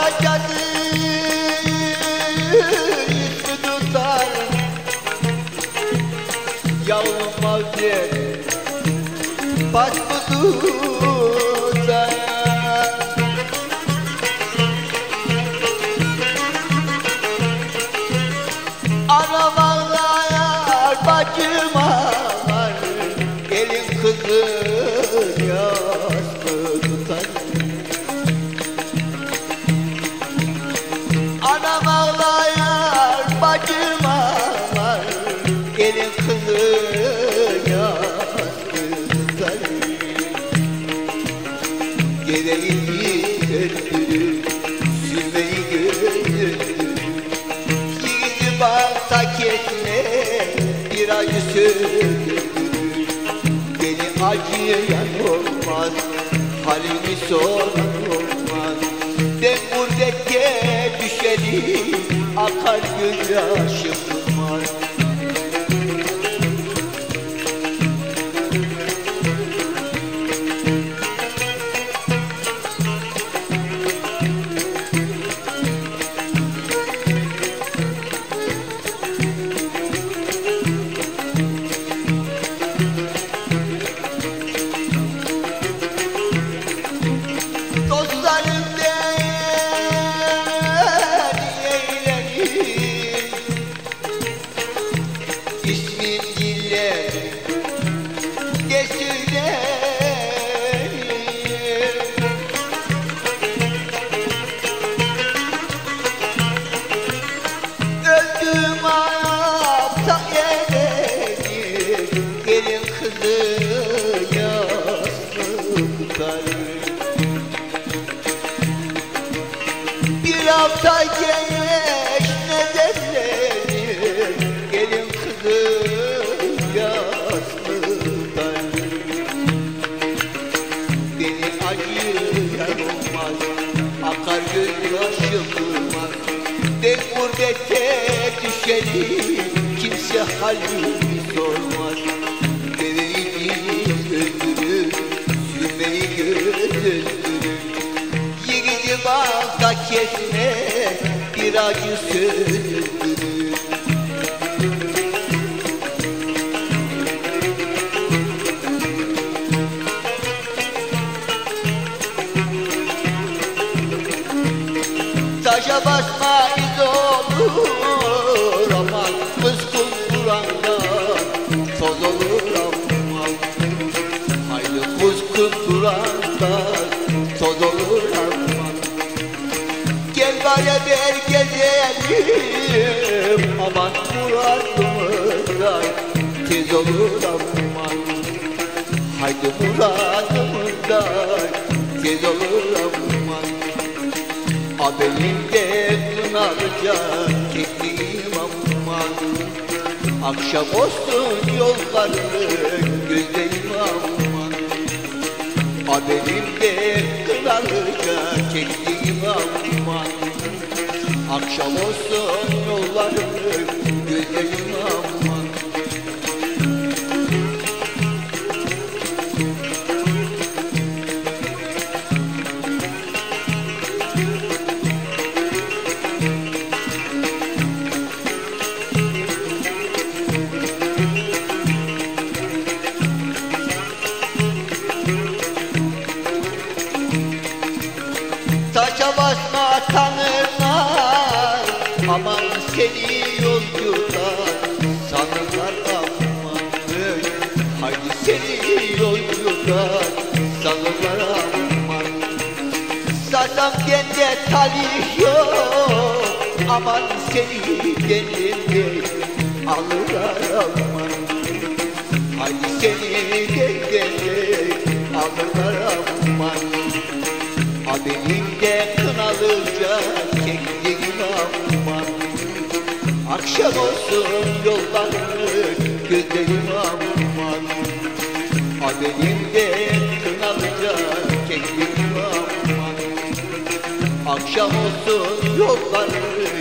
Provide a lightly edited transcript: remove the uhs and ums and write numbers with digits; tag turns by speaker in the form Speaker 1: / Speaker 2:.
Speaker 1: Alacadı yüzü tutar yavrum mavzer baş mı tutar? Anam ağlayar bacım ağlar gelin kızın yastı tutar. Anam ağlayar bacım ağlar gelin kızın yastı tutar. Gereğini götürür sürmeyi götürür. Yiğidi bağta kesme bir acı söndürür. Beni acıyan olmaz, halimi soran olmaz. Ben gurbette düşerim, akar gözyaşım var. Bir hafta geç ne derler gelin kızım yastıktan. Beni acıyan olmaz, akar gözyaşım durmaz. Ben gurbete düşerim, kimse halimi sormaz. Bebeğimi öldürür, sürmeyi götürür. Yiğidi bağda kesme bir acı söndürür. Taşa basma iz olur aman, kızgın duranda toz olur aman. Haydi kızgın duranda toz olur aman. Gel beraber gezelim aman, muradımızda tez olur aman. Haydi muradımızda tez olur aman. Benim kınalıca kekliğim aman. Akşam olsun yolları gözlerim aman. Benim kınalıca kekliğim aman. Akşam olsun yolları gözlerim aman. Taşa basma tanırlar aman, seni yolcular sanırlar aman. Haydi seni yolcular sanırlar aman. Sazam bende talih yok aman, seni kendimde alırlar aman. Haydi seni kendimde alırlar aman. Benim de kınalıca kekliğim aman. Akşam olsun yolları gözlerim aman. Benim de kınalıca kekliğim aman. Akşam olsun yolları